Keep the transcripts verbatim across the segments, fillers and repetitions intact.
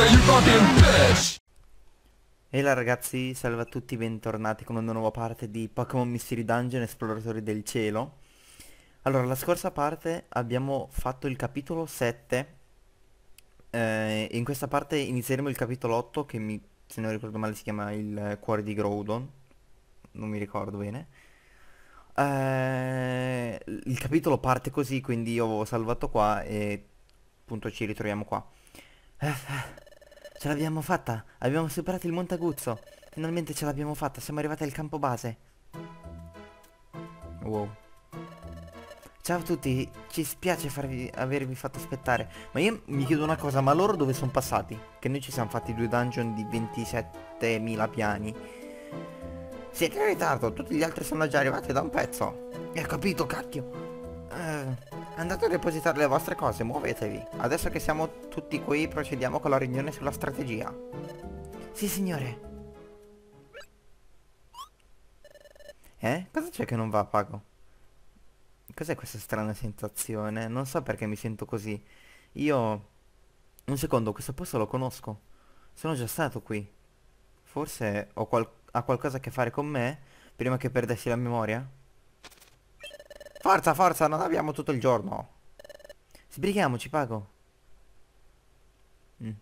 you fucking bitch. E là ragazzi, salve a tutti, bentornati con una nuova parte di Pokémon Mystery Dungeon Esploratori del Cielo. Allora, la scorsa parte abbiamo fatto il capitolo sette eh, e in questa parte inizieremo il capitolo otto che mi, se non ricordo male si chiama il cuore di Groudon. Non mi ricordo bene. Eh, il capitolo parte così, quindi io ho salvato qua e appunto ci ritroviamo qua. Ce l'abbiamo fatta, abbiamo superato il Monte Aguzzo. Finalmente ce l'abbiamo fatta, siamo arrivati al campo base. Wow. Ciao a tutti, ci spiace farvi, avervi fatto aspettare. Ma io mi chiedo una cosa, ma loro dove sono passati? Che noi ci siamo fatti due dungeon di ventisettemila piani. Siete in ritardo, tutti gli altri sono già arrivati da un pezzo. E ho capito, cacchio. Eh... Andate a depositare le vostre cose, muovetevi. Adesso che siamo tutti qui, procediamo con la riunione sulla strategia. Sì, signore. Eh? Cosa c'è che non va, Pago? Cos'è questa strana sensazione? Non so perché mi sento così. Io... Un secondo, questo posto lo conosco. Sono già stato qui. Forse ho qual... ha qualcosa a che fare con me? Prima che perdessi la memoria? Forza, forza, non abbiamo tutto il giorno. Sbrighiamoci, Pago. Mm.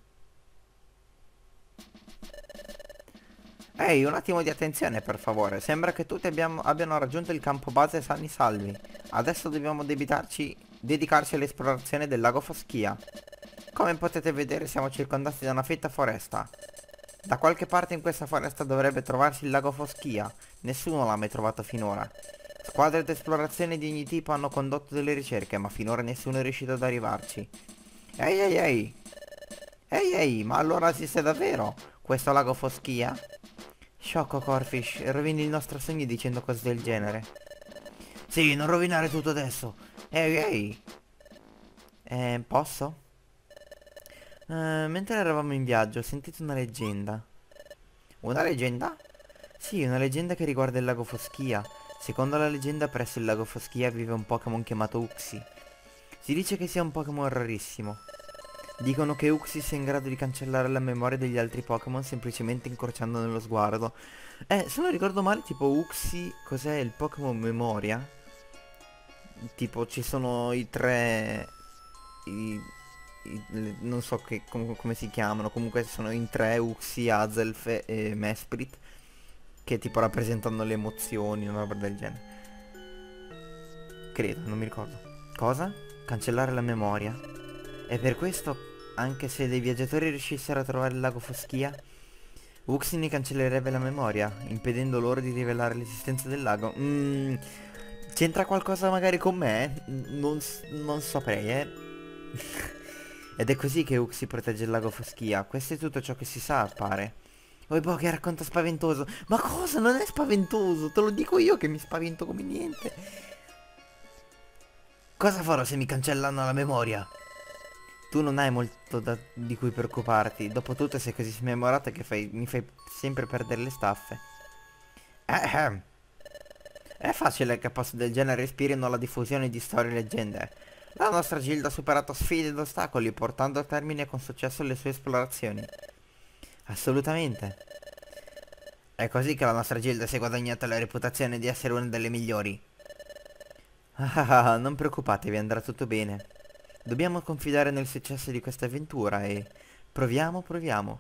Ehi, un attimo di attenzione, per favore. Sembra che tutti abbiamo, abbiano raggiunto il campo base sani salvi. Adesso dobbiamo debitarci, dedicarci all'esplorazione del lago Foschia. Come potete vedere, siamo circondati da una fitta foresta. Da qualche parte in questa foresta dovrebbe trovarsi il lago Foschia. Nessuno l'ha mai trovato finora. Squadre d'esplorazione di ogni tipo hanno condotto delle ricerche, ma finora nessuno è riuscito ad arrivarci. Ehi ehi ehi! Ehi ehi, ma allora esiste davvero questo lago Foschia? Sciocco Corfish, rovini il nostro sogno dicendo cose del genere. Sì, non rovinare tutto adesso. Ehi ehi! Eh, posso? Uh, mentre eravamo in viaggio ho sentito una leggenda. Una leggenda? Sì, una leggenda che riguarda il lago Foschia. Secondo la leggenda, presso il lago Foschia vive un Pokémon chiamato Uxie. Si dice che sia un Pokémon rarissimo. Dicono che Uxie sia in grado di cancellare la memoria degli altri Pokémon semplicemente incrociando nello sguardo. Eh, se non ricordo male, tipo Uxie, cos'è il Pokémon memoria? Tipo ci sono i tre... I, i, le, non so che, com, come si chiamano, comunque sono in tre, Uxie, Azelf e Mesprit, che tipo rappresentano le emozioni, una roba del genere. Credo, non mi ricordo. Cosa? Cancellare la memoria? E per questo, anche se dei viaggiatori riuscissero a trovare il lago Foschia, Uxie ne cancellerebbe la memoria, impedendo loro di rivelare l'esistenza del lago. Mm, c'entra qualcosa magari con me? Non, non saprei, eh. Ed è così che Uxie protegge il lago Foschia. Questo è tutto ciò che si sa, pare. Oh boh, che racconto spaventoso. Ma cosa? Non è spaventoso. Te lo dico io che mi spavento come niente. Cosa farò se mi cancellano la memoria? Tu non hai molto da, di cui preoccuparti. Dopotutto sei così smemorata che fai, mi fai sempre perdere le staffe. Eh, eh. È facile che a posti del genere ispirino la diffusione di storie e leggende. La nostra gilda ha superato sfide ed ostacoli, portando a termine con successo le sue esplorazioni. Assolutamente. È così che la nostra gilda si è guadagnata la reputazione di essere una delle migliori. Ah, non preoccupatevi, andrà tutto bene. Dobbiamo confidare nel successo di questa avventura e... Proviamo, proviamo.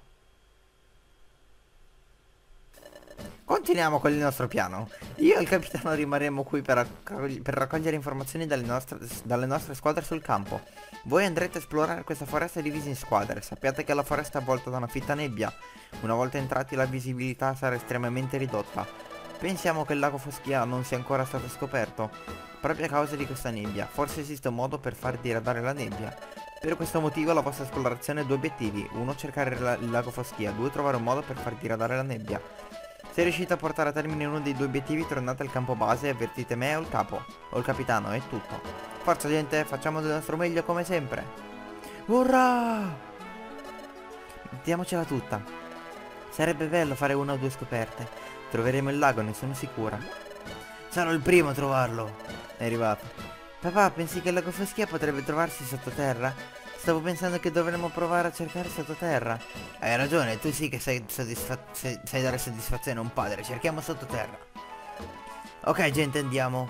Continuiamo con il nostro piano. Io e il capitano rimarremo qui per, raccogli per raccogliere informazioni dalle nostre, dalle nostre squadre sul campo. Voi andrete a esplorare questa foresta divisa in squadre. Sappiate che la foresta è avvolta da una fitta nebbia. Una volta entrati la visibilità sarà estremamente ridotta. Pensiamo che il lago Foschia non sia ancora stato scoperto, proprio a causa di questa nebbia. Forse esiste un modo per far diradare la nebbia. Per questo motivo la vostra esplorazione ha due obiettivi. Uno, cercare il lago Foschia. Due, trovare un modo per far diradare la nebbia. Se riuscite a portare a termine uno dei due obiettivi, tornate al campo base e avvertite me o il capo, o il capitano, è tutto. Forza gente, facciamo del nostro meglio come sempre. Urrà! Mettiamocela tutta. Sarebbe bello fare una o due scoperte. Troveremo il lago, ne sono sicura. Sarò il primo a trovarlo. È arrivato. Papà, pensi che il lago Foschia potrebbe trovarsi sottoterra? Stavo pensando che dovremmo provare a cercare sottoterra. Hai ragione, tu sì che sei soddisfatto, sai, sai dare soddisfazione a un padre. Cerchiamo sottoterra. Ok, gente, andiamo.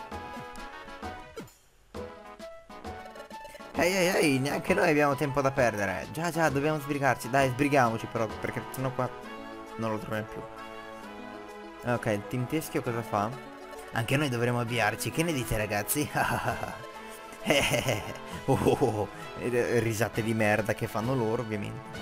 Ehi, ehi, ehi, neanche noi abbiamo tempo da perdere. Già, già, dobbiamo sbrigarci. Dai, sbrighiamoci però, perché sennò qua non lo troviamo più. Ok, il team teschio cosa fa? Anche noi dovremo avviarci. Che ne dite, ragazzi? oh, oh, oh. Risate di merda che fanno loro, ovviamente.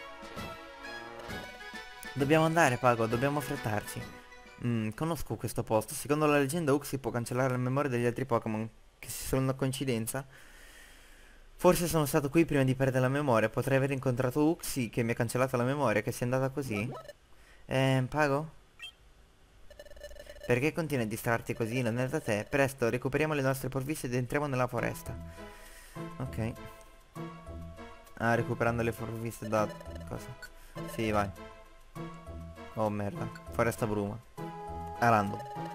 Dobbiamo andare, Pago, dobbiamo affrettarci. Mm, conosco questo posto. Secondo la leggenda Uxie può cancellare la memoria degli altri Pokémon. Che se sono una coincidenza? Forse sono stato qui prima di perdere la memoria. Potrei aver incontrato Uxie che mi ha cancellato la memoria. Che sia andata così? Eh, Pago? Perché continui a distrarti così? Non è da te. Presto, recuperiamo le nostre provviste ed entriamo nella foresta. Ok. Ah, recuperando le provviste da... cosa? Sì, vai. Oh merda. Foresta bruma. Arando.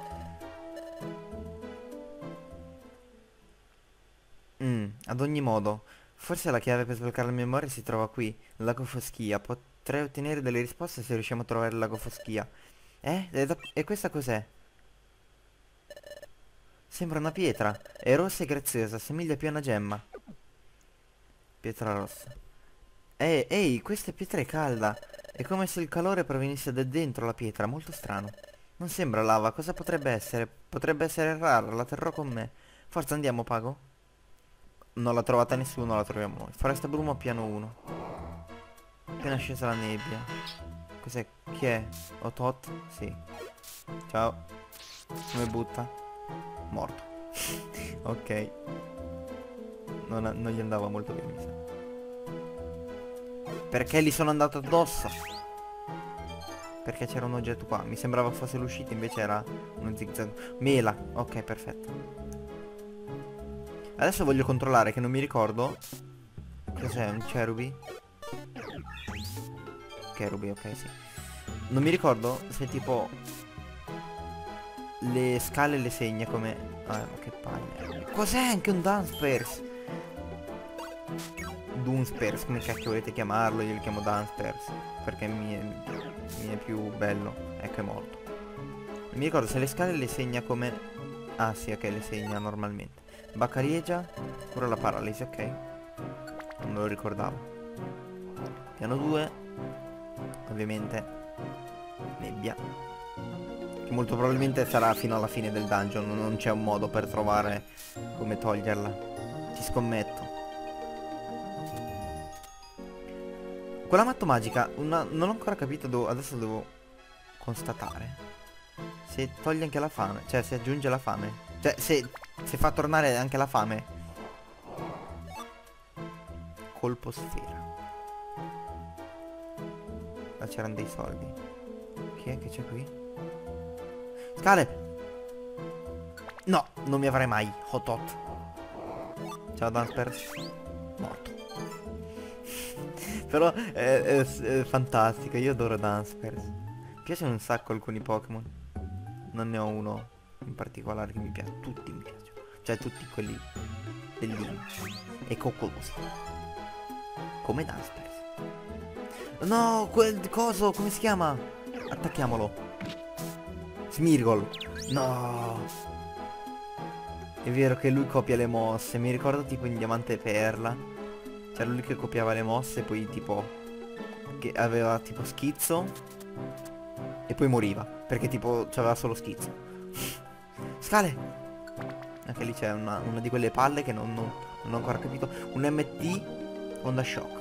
Mm, ad ogni modo, forse la chiave per sbloccare la memoria si trova qui, il lago Foschia. Potrei ottenere delle risposte se riusciamo a trovare il lago Foschia. Eh? E, da- e questa cos'è? Sembra una pietra. È rossa e graziosa, assomiglia più a una gemma. Pietra rossa. Ehi, ehi, questa pietra è calda. È come se il calore provenisse da dentro la pietra, molto strano. Non sembra lava, cosa potrebbe essere? Potrebbe essere rara, la terrò con me. Forza, andiamo, Pago. Non l'ha trovata nessuno, la troviamo noi. Foresta Bruma, piano uno. Appena scesa la nebbia. Cos'è? Chi è? Otot? Sì. Ciao. Come butta? Morto. Ok. Non, non gli andava molto bene, mi sa. Perché gli sono andato addosso? Perché c'era un oggetto qua. Mi sembrava fosse l'uscita, invece era uno zigzag. Mela. Ok, perfetto. Adesso voglio controllare, che non mi ricordo. Cos'è? Un Cherubi? Cherubi, ok, sì. Non mi ricordo se tipo le scale le segna come... Ah, ma che palle. Cos'è? Anche un Dunsparce? Dunsparce, come cacchio volete chiamarlo? Io lo chiamo Dunsparce perché mi è, mi è più bello. Ecco, è morto. Non mi ricordo se le scale le segna come... Ah sì, ok, le segna normalmente. Baccariegia, pure la paralisi, ok. Non me lo ricordavo. Piano due. Ovviamente nebbia, che molto probabilmente sarà fino alla fine del dungeon. Non c'è un modo per trovare come toglierla. Ci scommetto. Quella matto magica una, non ho ancora capito dove. Adesso devo constatare se toglie anche la fame. Cioè se aggiunge la fame. Cioè se, se fa tornare anche la fame. Colpo sfera. Là c'erano dei soldi. Chi è che c'è qui? Scale! No, non mi avrei mai. Hotot. Ciao Dunsparce. Morto. Però è, è, è fantastico. Io adoro Dunsparce. Mi piacciono un sacco alcuni Pokémon. Non ne ho uno in particolare che mi piace. Tutti mi piacciono. Cioè tutti quelli bellini e coccolosi. Come Dunsparce. No, quel coso, come si chiama? Attacchiamolo. Smirgol. No. È vero che lui copia le mosse. Mi ricordo tipo in Diamante e Perla. C'era lui che copiava le mosse. Poi tipo che aveva tipo schizzo. E poi moriva. Perché tipo c'aveva solo schizzo. Scale. Anche lì c'è una, una di quelle palle che non, non, non ho ancora capito. Un M T Onda Shock.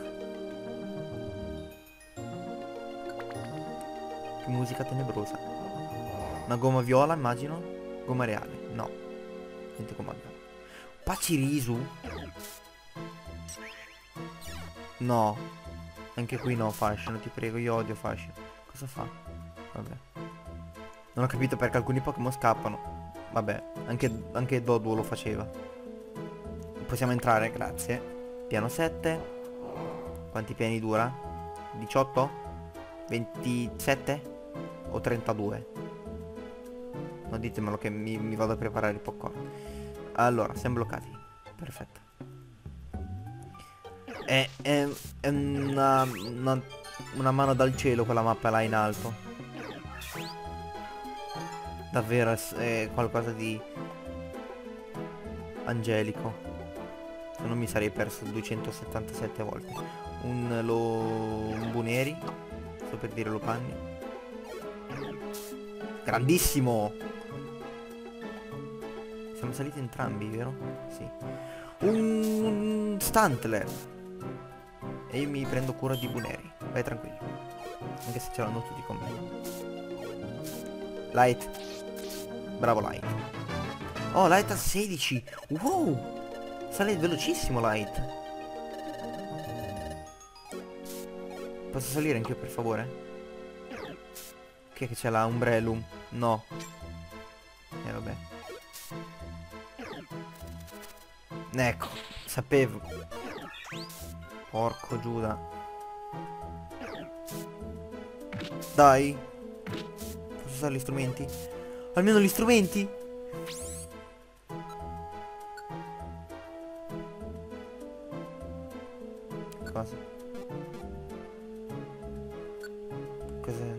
Che musica tenebrosa. Una gomma viola, immagino. Gomma reale. No. Niente gomma viola. Pachirisu. No. Anche qui no, fascino, ti prego. Io odio fascino. Cosa fa? Vabbè. Non ho capito perché alcuni Pokémon scappano. Vabbè. Anche, anche Doduo lo faceva. Possiamo entrare, grazie. Piano sette. Quanti piani dura? diciotto? ventisette? O trentadue? No, ditemelo che mi, mi vado a preparare il popcorn. Allora, siamo bloccati. Perfetto. È, è, è una, una, una mano dal cielo quella mappa là in alto. Davvero è, è qualcosa di angelico. Se non mi sarei perso duecentosettantasette volte. Un lo... un Buneri. Sto per dire lo Panni. Grandissimo! Siamo saliti entrambi, vero? Sì. Un Stantler. E io mi prendo cura di Buneri. Vai tranquillo. Anche se ce l'hanno tutti con me. Light. Bravo Light. Oh, Light a sedici. Wow! Sale velocissimo Light. Posso salire anch'io per favore? Chi è che c'è là? Umbrellum? No. E eh, vabbè. Ecco, sapevo. Porco Giuda. Dai. Posso usare gli strumenti? Almeno gli strumenti? Cosa? Cos'è?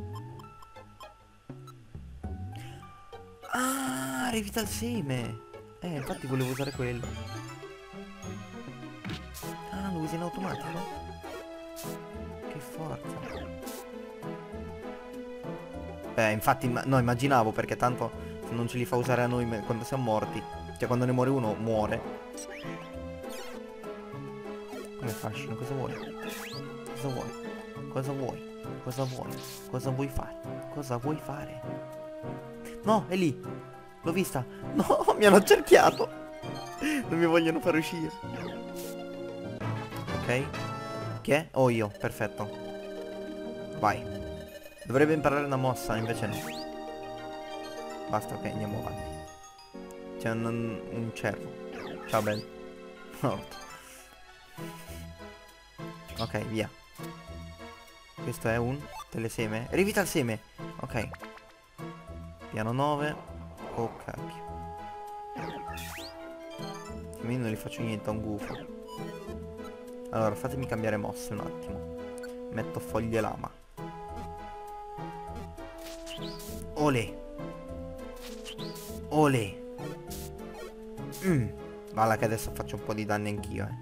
Ah, revita il seme. Eh, infatti volevo usare quello. Ah, lo usi in automatico? Che forza. Beh, infatti, no, immaginavo, perché tanto se non ce li fa usare a noi quando siamo morti. Cioè, quando ne muore uno, muore. Come fascino, cosa vuoi? Cosa vuoi? Cosa vuoi? Cosa vuoi? Cosa vuoi fare? Cosa vuoi fare? No, è lì. L'ho vista. No, mi hanno cerchiato. Non mi vogliono far uscire. Ok. Chi è? Oh, io. Perfetto. Vai. Dovrebbe imparare una mossa, invece no. Basta, ok, andiamo avanti. C'è un, un cervo. Ciao, bello. Morto. Ok, via. Questo è un teleseme. Rivita il seme. Ok. Piano nove. Oh cacchio. Io non gli faccio niente a un gufo. Allora, fatemi cambiare mosse un attimo. Metto foglie lama. Olè. Olè. Mm. Valla che adesso faccio un po' di danni anch'io, eh.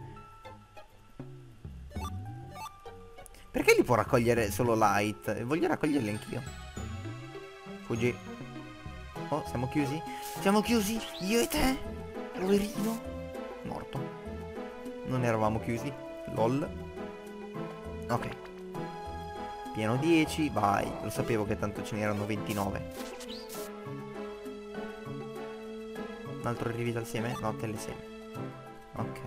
Perché li può raccogliere solo Light? Voglio raccoglierli anch'io. Fuggi. Oh, siamo chiusi? Siamo chiusi? Io e te? Poverino. Morto. Non eravamo chiusi. Lol. Ok. Piano dieci. Vai. Lo sapevo che tanto ce n'erano ventinove. Un altro rivita al seme? No, teleseme. Ok.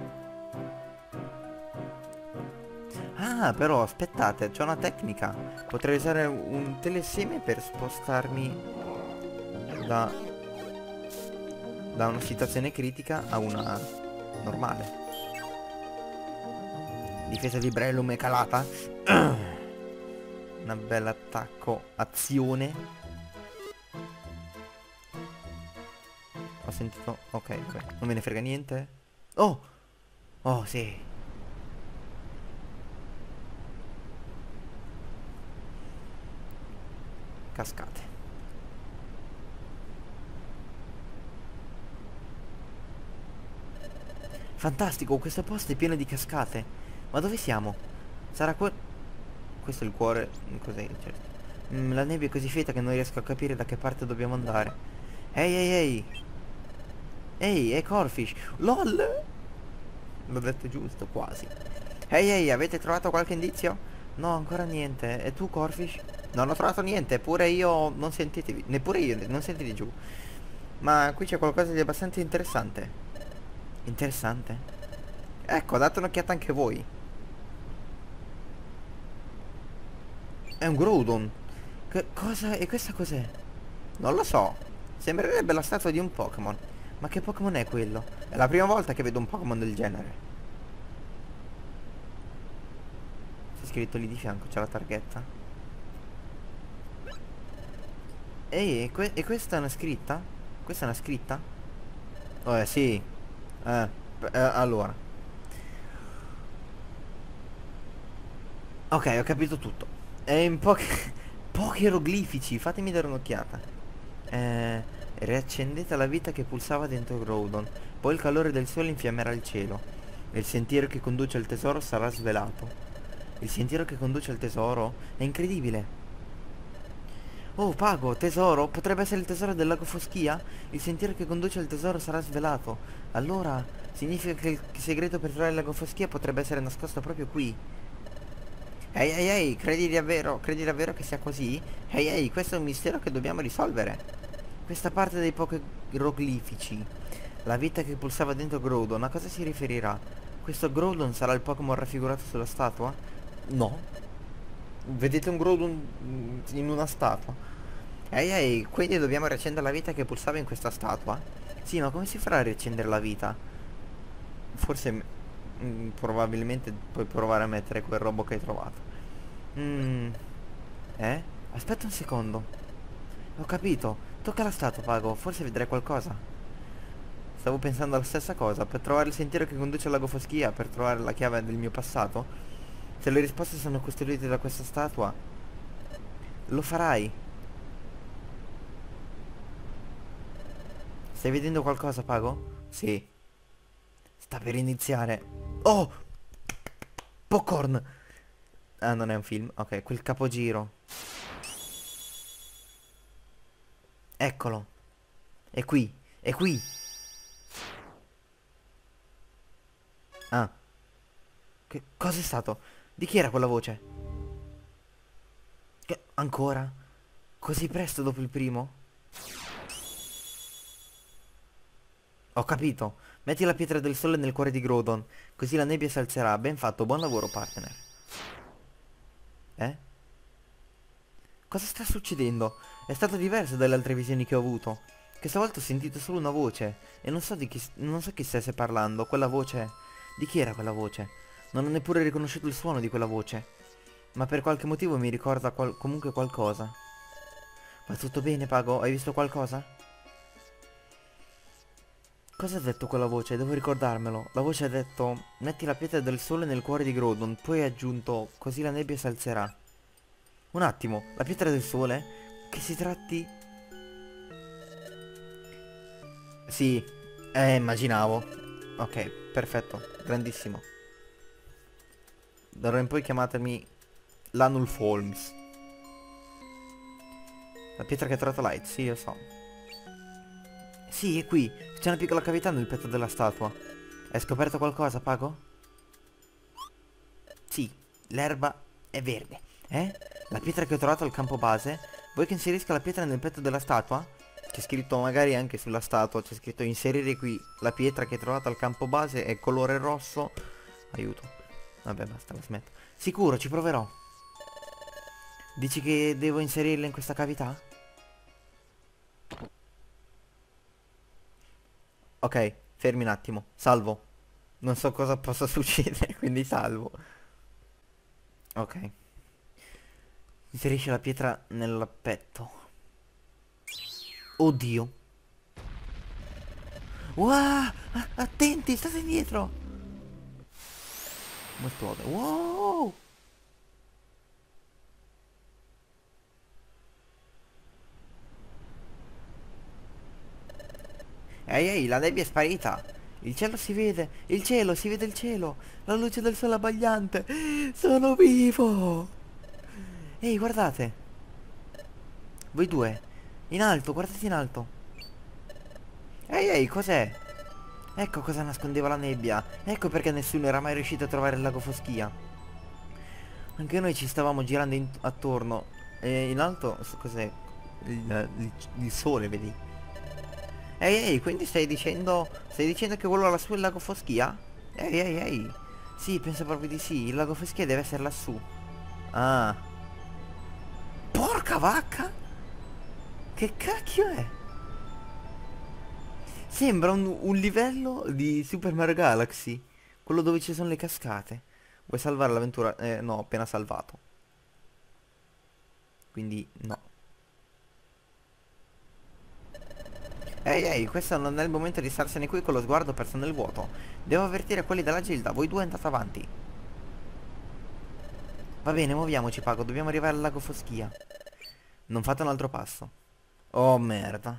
Ah, però aspettate, c'è una tecnica. Potrei usare un teleseme per spostarmi da da una situazione critica a una normale. Difesa di Brellum è calata. Una bella attacco azione. Ho sentito. Ok, ok. Non me ne frega niente. Oh! Oh, sì. Cascate. Fantastico, questo posto è pieno di cascate. Ma dove siamo? Sarà qua... Questo è il cuore. Cos'è? Certo. Mm, la nebbia è così fetta che non riesco a capire da che parte dobbiamo andare. Ehi, ehi, ehi. Ehi, è Corfish. LOL. L'ho detto giusto, quasi. Ehi, ehi, avete trovato qualche indizio? No, ancora niente. E tu, Corfish? Non ho trovato niente, eppure io non sentitevi. Neppure io, non sentite giù. Ma qui c'è qualcosa di abbastanza interessante. Interessante? Ecco, date un'occhiata anche voi. È un Groudon. Che cosa? E questa cos'è? Non lo so. Sembrerebbe la statua di un Pokémon. Ma che Pokémon è quello? È la prima volta che vedo un Pokémon del genere. C'è scritto lì di fianco, c'è la targhetta. Ehi, e, que e questa è una scritta? Questa è una scritta? Oh, eh, sì. Eh, eh allora. Ok, ho capito tutto. È in pochi... pochi eroglifici, fatemi dare un'occhiata. Eh... Riaccendete la vita che pulsava dentro Groudon. Poi il calore del sole infiammerà il cielo. E il sentiero che conduce al tesoro sarà svelato. Il sentiero che conduce al tesoro? È incredibile. Oh, Pago, tesoro? Potrebbe essere il tesoro del lago Foschia? Il sentiero che conduce al tesoro sarà svelato. Allora, significa che il segreto per trovare il lago Foschia potrebbe essere nascosto proprio qui. Ehi, ehi, ehi, credi davvero, credi davvero che sia così? Ehi, ehi, questo è un mistero che dobbiamo risolvere. Questa parte dei pochi iroglifici. La vita che pulsava dentro Groudon, a cosa si riferirà? Questo Groudon sarà il Pokémon raffigurato sulla statua? No. Vedete un Groudon mm, in una statua? Ehi, ehi, quindi dobbiamo riaccendere la vita che pulsava in questa statua? Sì, ma come si farà a riaccendere la vita? Forse mm, probabilmente puoi provare a mettere quel robo che hai trovato. Mmm. Eh? Aspetta un secondo. Ho capito. Tocca la statua, Pago. Forse vedrai qualcosa. Stavo pensando alla stessa cosa. Per trovare il sentiero che conduce al lago Foschia, per trovare la chiave del mio passato, se le risposte sono costruite da questa statua, lo farai. Stai vedendo qualcosa, Pago? Sì. Sta per iniziare. Oh! Popcorn! Ah, non è un film. Ok, quel capogiro. Eccolo. È qui. È qui. Ah. Che cosa è stato? Di chi era quella voce? Che... Ancora? Così presto dopo il primo? Ho capito. Metti la pietra del sole nel cuore di Groudon. Così la nebbia si alzerà. Ben fatto, buon lavoro, partner. Eh? Cosa sta succedendo? È stato diverso dalle altre visioni che ho avuto. Questa volta ho sentito solo una voce. E non so di chi... non so chi stesse parlando. Quella voce... Di chi era quella voce? Non ho neppure riconosciuto il suono di quella voce. Ma per qualche motivo mi ricorda qual... comunque qualcosa. Va tutto bene, Pago? Hai visto qualcosa? Cosa ha detto quella voce? Devo ricordarmelo. La voce ha detto: metti la pietra del sole nel cuore di Groudon. Poi ha aggiunto: così la nebbia si alzerà. Un attimo, la pietra del sole? Che si tratti... Sì, eh, immaginavo. Ok, perfetto, grandissimo. D'ora in poi chiamatemi Lanulf Holmes. La pietra che ha trovato Light, sì, lo so. Sì, è qui. C'è una piccola cavità nel petto della statua. Hai scoperto qualcosa, Pago? Sì, l'erba è verde. Eh? La pietra che ho trovato al campo base? Vuoi che inserisca la pietra nel petto della statua? C'è scritto magari anche sulla statua, c'è scritto inserire qui la pietra che hai trovato al campo base è colore rosso. Aiuto. Vabbè, basta, la smetto. Sicuro, ci proverò. Dici che devo inserirla in questa cavità? Ok, fermi un attimo. Salvo. Non so cosa possa succedere, quindi salvo. Ok. Inserisci la pietra nel petto. Oddio. Wow! Attenti, state indietro! Molto. Wow! Ehi ehi, la nebbia è sparita. Il cielo si vede. Il cielo, si vede il cielo. La luce del sole abbagliante. Sono vivo! Ehi, guardate. Voi due. In alto, guardate in alto. Ehi ehi, cos'è? Ecco cosa nascondeva la nebbia. Ecco perché nessuno era mai riuscito a trovare il lago Foschia. Anche noi ci stavamo girando in- attorno. E in alto, s- cos'è? Il, il- il sole, vedi? Ehi ehi, quindi stai dicendo... Stai dicendo che quello lassù è il lago Foschia? Ehi ehi ehi. Sì, penso proprio di sì. Il lago Foschia deve essere lassù. Ah. Porca vacca! Che cacchio è? Sembra un, un livello di Super Mario Galaxy. Quello dove ci sono le cascate. Vuoi salvare l'avventura? Eh, no, ho appena salvato. Quindi, no. Ehi, ehi, questo non è il momento di starsene qui con lo sguardo perso nel vuoto. Devo avvertire quelli della Gilda. Voi due andate avanti. Va bene, muoviamoci, Pago. Dobbiamo arrivare al lago Foschia. Non fate un altro passo. Oh, merda.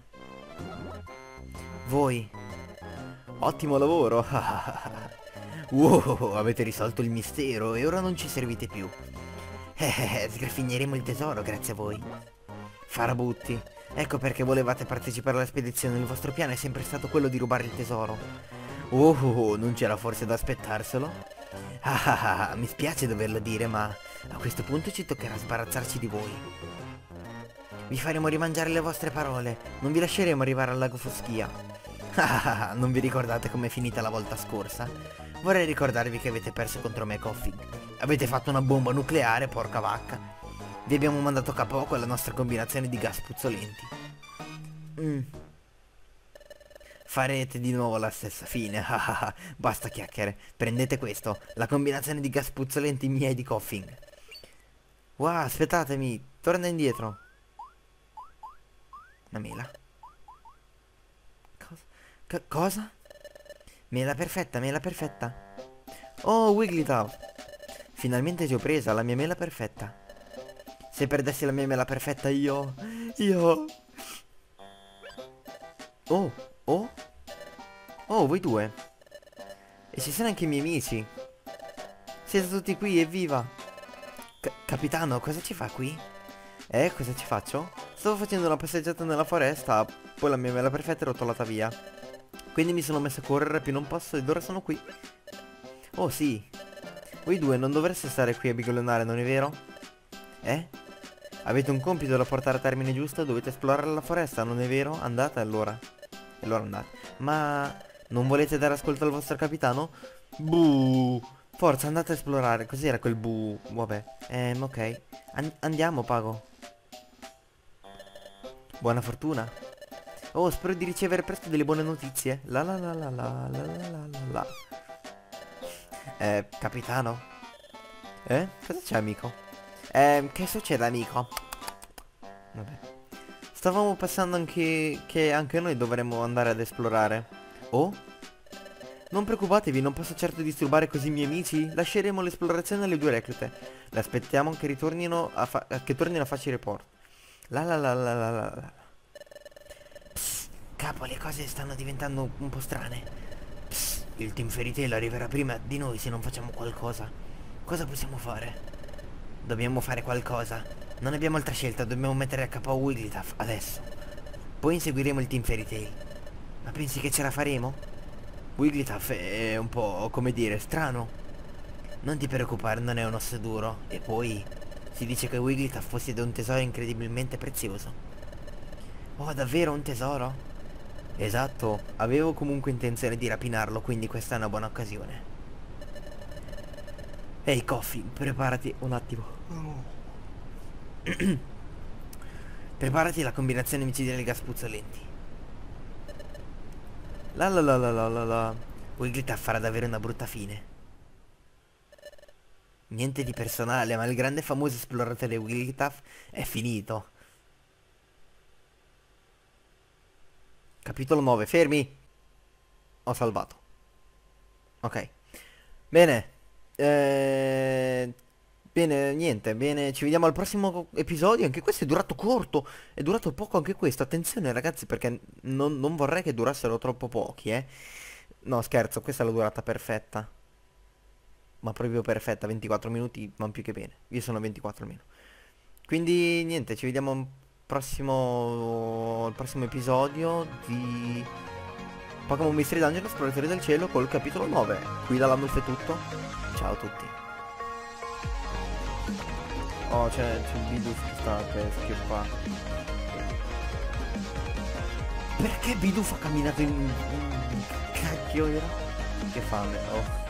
Voi. Ottimo lavoro. Wow, avete risolto il mistero e ora non ci servite più. Eh, sgraffineremo il tesoro grazie a voi. Farabutti. Ecco perché volevate partecipare alla spedizione. Il vostro piano è sempre stato quello di rubare il tesoro. Oh, non c'era forse da aspettarselo? Ah, ah, ah, mi spiace doverlo dire, ma a questo punto ci toccherà sbarazzarci di voi. Vi faremo rimangiare le vostre parole. Non vi lasceremo arrivare al lago Foschia. Ah, non vi ricordate com'è finita la volta scorsa? Vorrei ricordarvi che avete perso contro me, Koffing. Avete fatto una bomba nucleare, porca vacca. Vi abbiamo mandato a capo con la nostra combinazione di gas puzzolenti. Mm. Farete di nuovo la stessa fine. Basta chiacchiere. Prendete questo. La combinazione di gas puzzolenti mia e di Koffing. Wow, aspettatemi. Torna indietro. Una mela. Cosa? C cosa? Mela perfetta, mela perfetta. Oh, Wigglytuff. Finalmente ti ho presa, la mia mela perfetta. Se perdessi la mia mela perfetta io... Io... Oh, oh. Oh, voi due. E ci sono anche i miei amici. Siete tutti qui, evviva. C Capitano, cosa ci fa qui? Eh, cosa ci faccio? Stavo facendo una passeggiata nella foresta, poi la mia mela perfetta è rotolata via. Quindi mi sono messo a correre più non posso ed ora sono qui. Oh sì. Voi due non dovreste stare qui a biglionare, non è vero? Eh? Avete un compito da portare a termine giusto, dovete esplorare la foresta, non è vero? Andate allora. E allora andate. Ma non volete dare ascolto al vostro capitano? Buh. Forza, andate a esplorare. Cos'era quel buh? Vabbè. Ehm, ok. An andiamo, Pago. Buona fortuna. Oh, spero di ricevere presto delle buone notizie. La la la la la la la la la la. Eh, capitano? Eh? Cosa c'è, amico? Eh, che succede, amico? Vabbè. Stavamo pensando anche che anche noi dovremmo andare ad esplorare. Oh? Non preoccupatevi, non posso certo disturbare così i miei amici. Lasceremo l'esplorazione alle due reclute. Le aspettiamo che ritornino a fa che tornino a farci report. La la la la la la la. Psst, capo, le cose stanno diventando un po' strane. Psst, il team Fairy Tail arriverà prima di noi se non facciamo qualcosa. Cosa possiamo fare? Dobbiamo fare qualcosa. Non abbiamo altra scelta, dobbiamo mettere a capo Wigglytuff adesso. Poi inseguiremo il team Fairy Tail. Ma pensi che ce la faremo? Wigglytuff è un po', come dire, strano. Non ti preoccupare, non è un osso duro. E poi si dice che Wigglytuff possiede un tesoro incredibilmente prezioso. Oh, davvero un tesoro? Esatto, avevo comunque intenzione di rapinarlo, quindi questa è una buona occasione. Ehi, Coffee, preparati un attimo. Preparati la combinazione micidiale di gas puzzolenti. La la la la la la la. Wigglytuff farà davvero una brutta fine. Niente di personale, ma il grande e famoso esploratore Wigglytuff è finito. Capitolo nove, fermi. Ho salvato. Ok. Bene. Eh... Bene, niente, bene, ci vediamo al prossimo episodio. Anche questo è durato corto. È durato poco anche questo. Attenzione ragazzi, perché non, non vorrei che durassero troppo pochi, eh. No, scherzo, questa è la durata perfetta. Ma proprio perfetta, ventiquattro minuti, non più che bene. Io sono ventiquattro almeno. Quindi niente, ci vediamo al prossimo, al prossimo episodio di Pokémon Mystery Dungeon Esploratori del Cielo col capitolo nove. Qui da Lamulf è tutto. Ciao a tutti. Oh, c'è il Bidoof che sta per schioppa. Perché Bidoof ha camminato in... in... Cacchio era? Che fame, oh.